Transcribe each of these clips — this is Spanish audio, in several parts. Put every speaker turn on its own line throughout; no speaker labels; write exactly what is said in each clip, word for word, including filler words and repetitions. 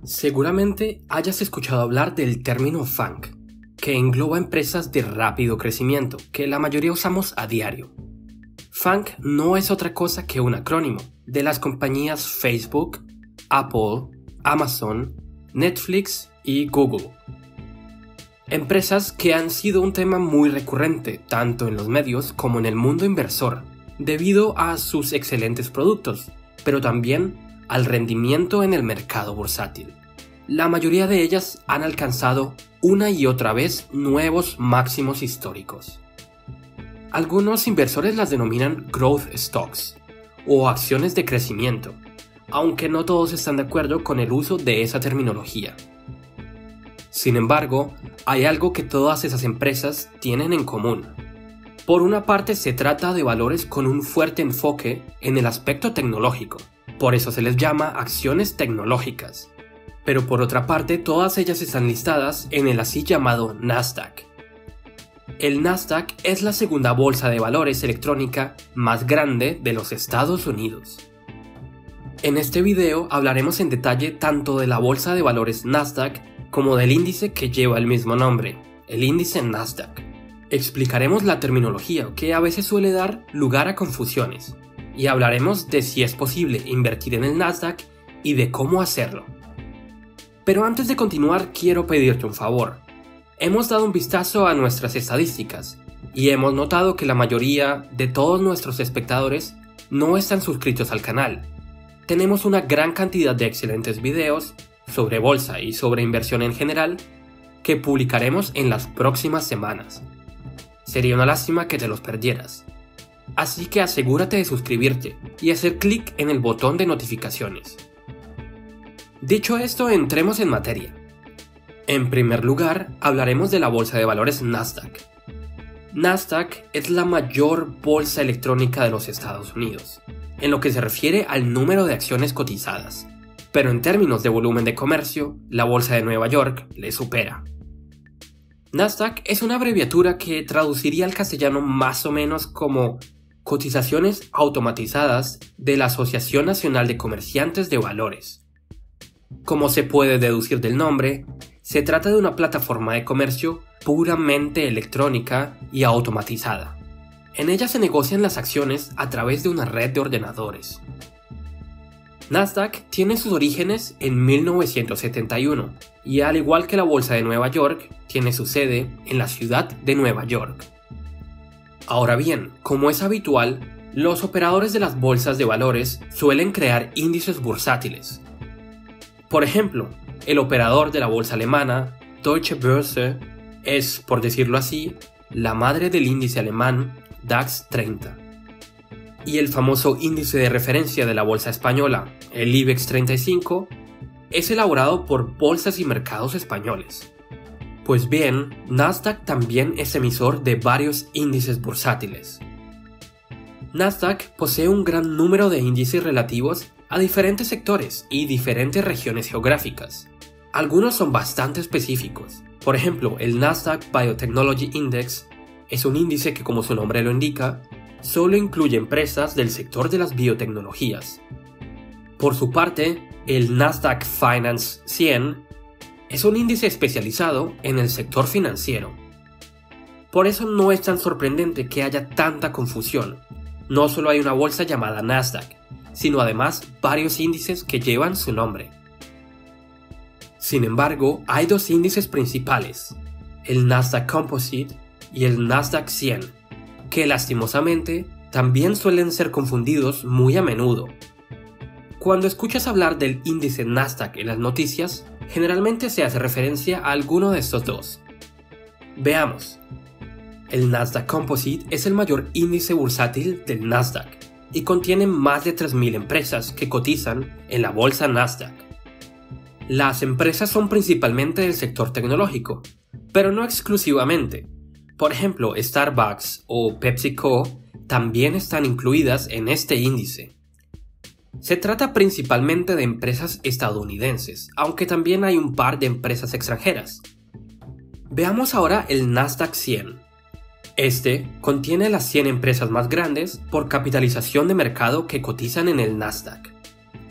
Seguramente hayas escuchado hablar del término FANG, que engloba empresas de rápido crecimiento, que la mayoría usamos a diario. FANG no es otra cosa que un acrónimo de las compañías Facebook, Apple, Amazon, Netflix y Google. Empresas que han sido un tema muy recurrente tanto en los medios como en el mundo inversor, debido a sus excelentes productos, pero también al rendimiento en el mercado bursátil. La mayoría de ellas han alcanzado una y otra vez nuevos máximos históricos. Algunos inversores las denominan growth stocks o acciones de crecimiento, aunque no todos están de acuerdo con el uso de esa terminología. Sin embargo, hay algo que todas esas empresas tienen en común. Por una parte, se trata de valores con un fuerte enfoque en el aspecto tecnológico, por eso se les llama acciones tecnológicas. Pero por otra parte, todas ellas están listadas en el así llamado Nasdaq. El Nasdaq es la segunda bolsa de valores electrónica más grande de los Estados Unidos. En este video hablaremos en detalle tanto de la bolsa de valores Nasdaq como del índice que lleva el mismo nombre, el índice Nasdaq. Explicaremos la terminología que a veces suele dar lugar a confusiones y hablaremos de si es posible invertir en el Nasdaq y de cómo hacerlo. Pero antes de continuar quiero pedirte un favor. Hemos dado un vistazo a nuestras estadísticas y hemos notado que la mayoría de todos nuestros espectadores no están suscritos al canal. Tenemos una gran cantidad de excelentes videos sobre bolsa y sobre inversión en general que publicaremos en las próximas semanas. Sería una lástima que te los perdieras. Así que asegúrate de suscribirte y hacer clic en el botón de notificaciones. Dicho esto, entremos en materia. En primer lugar, hablaremos de la bolsa de valores Nasdaq. Nasdaq es la mayor bolsa electrónica de los Estados Unidos, en lo que se refiere al número de acciones cotizadas, pero en términos de volumen de comercio, la bolsa de Nueva York le supera. Nasdaq es una abreviatura que traduciría al castellano más o menos como Cotizaciones Automatizadas de la Asociación Nacional de Comerciantes de Valores. Como se puede deducir del nombre, se trata de una plataforma de comercio puramente electrónica y automatizada. En ella se negocian las acciones a través de una red de ordenadores. Nasdaq tiene sus orígenes en mil novecientos setenta y uno y al igual que la bolsa de Nueva York, tiene su sede en la ciudad de Nueva York. Ahora bien, como es habitual, los operadores de las bolsas de valores suelen crear índices bursátiles. Por ejemplo, el operador de la bolsa alemana, Deutsche Börse, es, por decirlo así, la madre del índice alemán DAX treinta. Y el famoso índice de referencia de la bolsa española, el IBEX treinta y cinco, es elaborado por bolsas y mercados españoles. Pues bien, Nasdaq también es emisor de varios índices bursátiles. Nasdaq posee un gran número de índices relativos a diferentes sectores y diferentes regiones geográficas. Algunos son bastante específicos. Por ejemplo, el Nasdaq Biotechnology Index es un índice que, como su nombre lo indica, solo incluye empresas del sector de las biotecnologías. Por su parte, el Nasdaq Finance cien es un índice especializado en el sector financiero. Por eso no es tan sorprendente que haya tanta confusión. No solo hay una bolsa llamada Nasdaq, sino además varios índices que llevan su nombre. Sin embargo, hay dos índices principales, el Nasdaq Composite y el Nasdaq cien, que lastimosamente también suelen ser confundidos muy a menudo. Cuando escuchas hablar del índice Nasdaq en las noticias, generalmente se hace referencia a alguno de estos dos. Veamos. El Nasdaq Composite es el mayor índice bursátil del Nasdaq y contiene más de tres mil empresas que cotizan en la bolsa Nasdaq. Las empresas son principalmente del sector tecnológico, pero no exclusivamente. Por ejemplo, Starbucks o PepsiCo también están incluidas en este índice. Se trata principalmente de empresas estadounidenses, aunque también hay un par de empresas extranjeras. Veamos ahora el Nasdaq cien. Este contiene las cien empresas más grandes por capitalización de mercado que cotizan en el Nasdaq.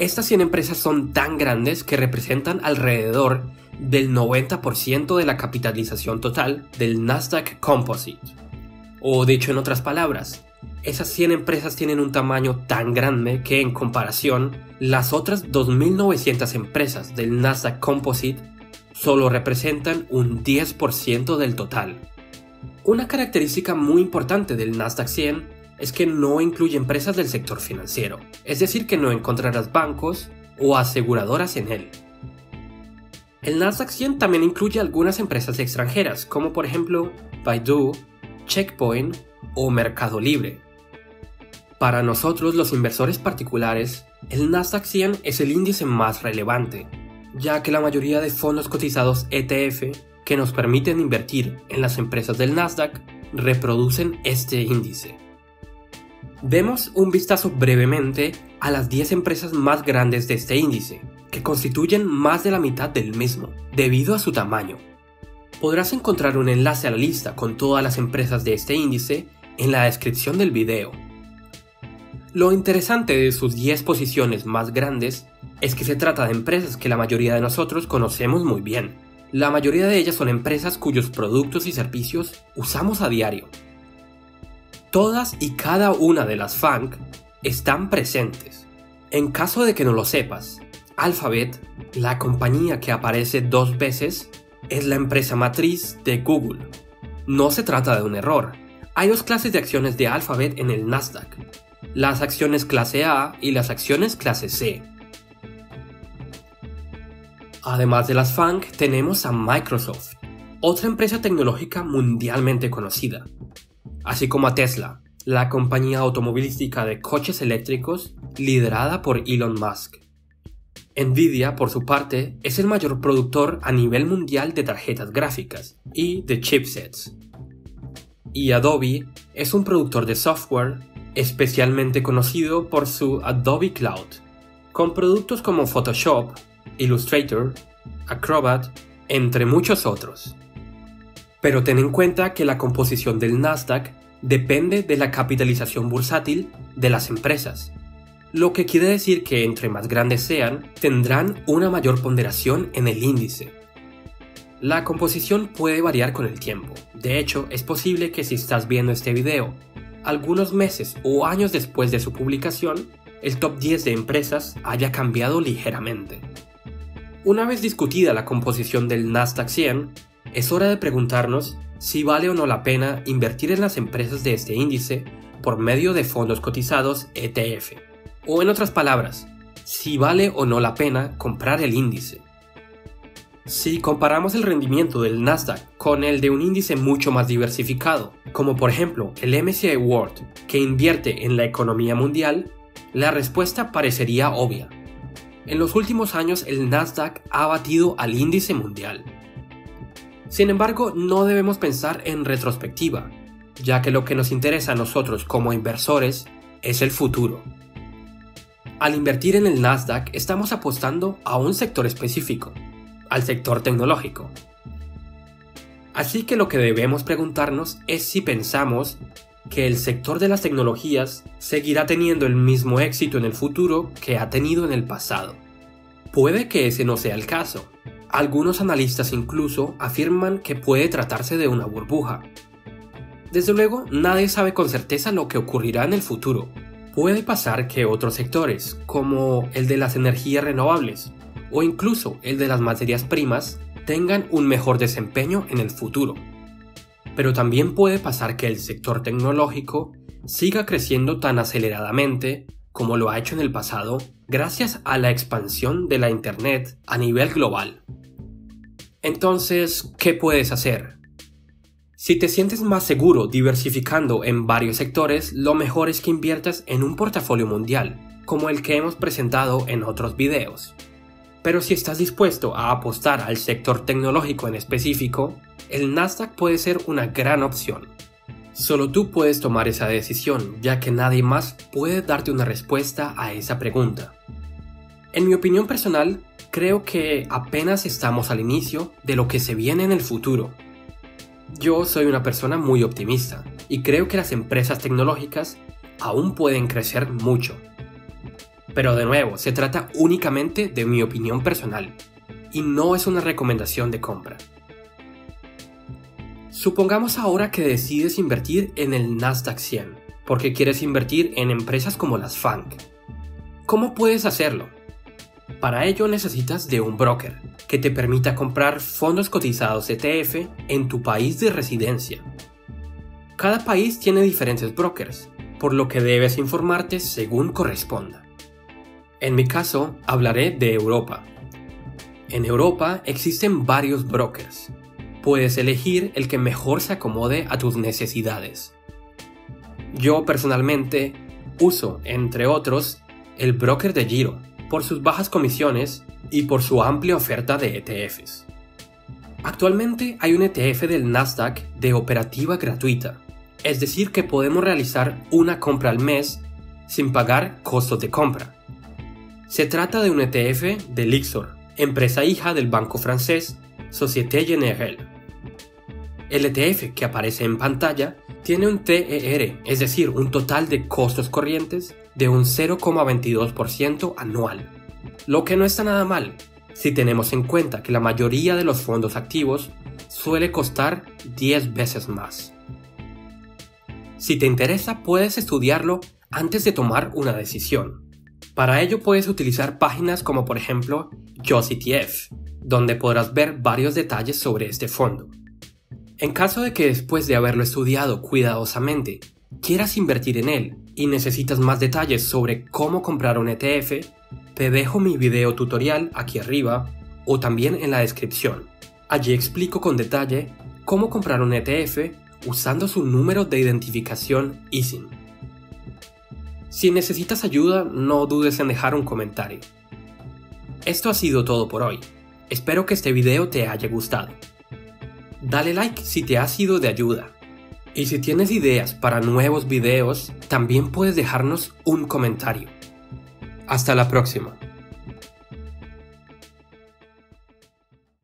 Estas cien empresas son tan grandes que representan alrededor del noventa por ciento de la capitalización total del Nasdaq Composite. O dicho en otras palabras, esas cien empresas tienen un tamaño tan grande que en comparación, las otras dos mil novecientas empresas del Nasdaq Composite solo representan un diez por ciento del total. Una característica muy importante del Nasdaq cien es que no incluye empresas del sector financiero, es decir que no encontrarás bancos o aseguradoras en él. El Nasdaq cien también incluye algunas empresas extranjeras, como por ejemplo Baidu, Checkpoint o Mercado Libre. Para nosotros los inversores particulares, el Nasdaq cien es el índice más relevante, ya que la mayoría de fondos cotizados E T F que nos permiten invertir en las empresas del Nasdaq reproducen este índice. Demos un vistazo brevemente a las diez empresas más grandes de este índice, que constituyen más de la mitad del mismo, debido a su tamaño. Podrás encontrar un enlace a la lista con todas las empresas de este índice en la descripción del video. Lo interesante de sus diez posiciones más grandes es que se trata de empresas que la mayoría de nosotros conocemos muy bien. La mayoría de ellas son empresas cuyos productos y servicios usamos a diario. Todas y cada una de las FANG están presentes. En caso de que no lo sepas, Alphabet, la compañía que aparece dos veces, es la empresa matriz de Google. No se trata de un error. Hay dos clases de acciones de Alphabet en el Nasdaq: las acciones clase A y las acciones clase C. Además de las FANG, tenemos a Microsoft, otra empresa tecnológica mundialmente conocida, así como a Tesla, la compañía automovilística de coches eléctricos liderada por Elon Musk. Nvidia, por su parte, es el mayor productor a nivel mundial de tarjetas gráficas y de chipsets. Y Adobe es un productor de software especialmente conocido por su Adobe Cloud, con productos como Photoshop, Illustrator, Acrobat, entre muchos otros. Pero ten en cuenta que la composición del Nasdaq depende de la capitalización bursátil de las empresas, lo que quiere decir que entre más grandes sean, tendrán una mayor ponderación en el índice. La composición puede variar con el tiempo. De hecho, es posible que si estás viendo este video algunos meses o años después de su publicación, el top diez de empresas haya cambiado ligeramente. Una vez discutida la composición del Nasdaq cien, es hora de preguntarnos si vale o no la pena invertir en las empresas de este índice por medio de fondos cotizados E T F. O en otras palabras, si vale o no la pena comprar el índice. Si comparamos el rendimiento del Nasdaq con el de un índice mucho más diversificado, como por ejemplo el M S C I World, que invierte en la economía mundial, la respuesta parecería obvia. En los últimos años el Nasdaq ha batido al índice mundial. Sin embargo, no debemos pensar en retrospectiva, ya que lo que nos interesa a nosotros como inversores es el futuro. Al invertir en el Nasdaq estamos apostando a un sector específico, al sector tecnológico. Así que lo que debemos preguntarnos es si pensamos que el sector de las tecnologías seguirá teniendo el mismo éxito en el futuro que ha tenido en el pasado. Puede que ese no sea el caso. Algunos analistas incluso afirman que puede tratarse de una burbuja. Desde luego, nadie sabe con certeza lo que ocurrirá en el futuro. Puede pasar que otros sectores, como el de las energías renovables o incluso el de las materias primas, tengan un mejor desempeño en el futuro. Pero también puede pasar que el sector tecnológico siga creciendo tan aceleradamente como lo ha hecho en el pasado gracias a la expansión de la Internet a nivel global. Entonces, ¿qué puedes hacer? Si te sientes más seguro diversificando en varios sectores, lo mejor es que inviertas en un portafolio mundial, como el que hemos presentado en otros videos. Pero si estás dispuesto a apostar al sector tecnológico en específico, el Nasdaq puede ser una gran opción. Solo tú puedes tomar esa decisión, ya que nadie más puede darte una respuesta a esa pregunta. En mi opinión personal, creo que apenas estamos al inicio de lo que se viene en el futuro. Yo soy una persona muy optimista y creo que las empresas tecnológicas aún pueden crecer mucho. Pero de nuevo, se trata únicamente de mi opinión personal y no es una recomendación de compra. Supongamos ahora que decides invertir en el Nasdaq cien, porque quieres invertir en empresas como las F A N G. ¿Cómo puedes hacerlo? Para ello necesitas de un broker que te permita comprar fondos cotizados E T F en tu país de residencia. Cada país tiene diferentes brokers, por lo que debes informarte según corresponda. En mi caso, hablaré de Europa. En Europa existen varios brokers. Puedes elegir el que mejor se acomode a tus necesidades. Yo personalmente uso, entre otros, el broker de Giro, por sus bajas comisiones y por su amplia oferta de E T Fs. Actualmente hay un E T F del Nasdaq de operativa gratuita, es decir que podemos realizar una compra al mes sin pagar costos de compra. Se trata de un E T F de Lyxor, empresa hija del banco francés Société Générale. El E T F que aparece en pantalla tiene un T E R, es decir, un total de costos corrientes de un cero coma veintidós por ciento anual, lo que no está nada mal si tenemos en cuenta que la mayoría de los fondos activos suele costar diez veces más. Si te interesa, puedes estudiarlo antes de tomar una decisión. Para ello puedes utilizar páginas como por ejemplo Just E T F, donde podrás ver varios detalles sobre este fondo. En caso de que después de haberlo estudiado cuidadosamente quieras invertir en él y necesitas más detalles sobre cómo comprar un E T F, te dejo mi video tutorial aquí arriba o también en la descripción. Allí explico con detalle cómo comprar un E T F usando su número de identificación I S I N. Si necesitas ayuda, no dudes en dejar un comentario. Esto ha sido todo por hoy. Espero que este video te haya gustado. Dale like si te ha sido de ayuda. Y si tienes ideas para nuevos videos, también puedes dejarnos un comentario. Hasta la próxima.